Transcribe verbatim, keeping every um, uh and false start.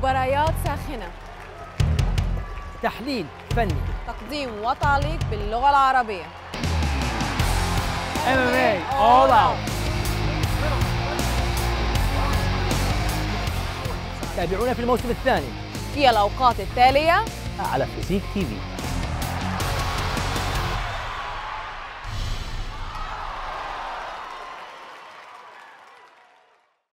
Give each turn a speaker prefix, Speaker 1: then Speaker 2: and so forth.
Speaker 1: مباريات ساخنة،
Speaker 2: تحليل فني،
Speaker 1: تقديم وتعليق باللغة العربية.
Speaker 2: إم إم إيه All Out. تابعونا في الموسم الثاني
Speaker 1: في الأوقات التالية
Speaker 2: على فيزيك تي في.